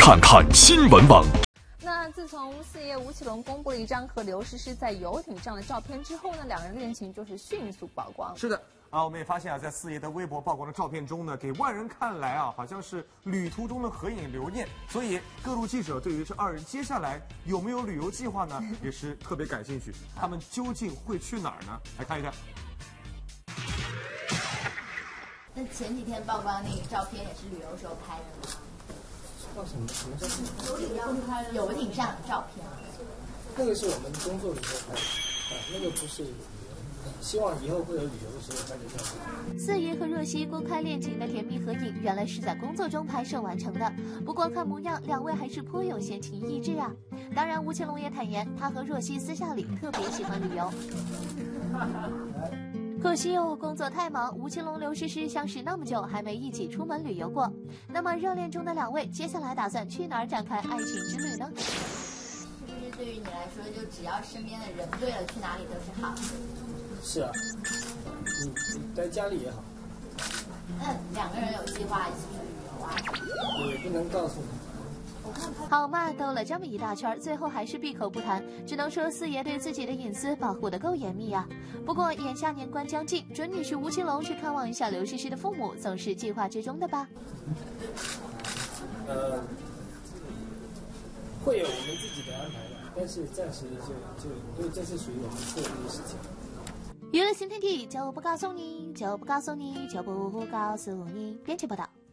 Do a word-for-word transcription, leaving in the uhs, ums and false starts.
看看新闻网。 那自从四爷吴奇隆公布了一张和刘诗诗在游艇上的照片之后呢，两人恋情就是迅速曝光。 是的。 啊，我们也发现啊，在四爷的微博曝光的照片中呢，给外人看来啊，好像是旅途中的合影留念。所以各路记者对于这二人接下来有没有旅游计划呢，也是特别感兴趣。他们究竟会去哪儿呢？来看一下。 那前几天曝光的那个照片也是旅游时候拍的吗？ 放什么什么照片？ 游艇上游艇上的照片。 那个是我们工作的时候拍的，啊，那个不是。 希望以后会有旅游的时候拍的照片。 四爷和若曦公开恋情的甜蜜合影，原来是在工作中拍摄完成的。不过看模样，两位还是颇有闲情逸致啊。当然，吴奇隆也坦言，他和若曦私下里特别喜欢旅游。可惜哦，工作太忙，吴奇隆、刘诗诗相识那么久，还没一起出门旅游过。那么热恋中的两位，接下来打算去哪儿展开爱情之旅呢？ 是不是对于你来说，就只要身边的人对了，去哪里都是好的？ 是啊，你你待家里也好。 那两个人有计划一起去旅游啊？ 也不能告诉你。 好嘛，兜了这么一大圈，最后还是闭口不谈，只能说四爷对自己的隐私保护得够严密啊。不过眼下年关将近，准女婿吴奇隆去看望一下刘诗诗的父母，总是计划之中的吧？ 呃，会有我们自己的安排的，但是暂时就就因为这是属于我们个人的事情。 娱乐新天地就不告诉你，就不告诉你，就不告诉你。编辑报道。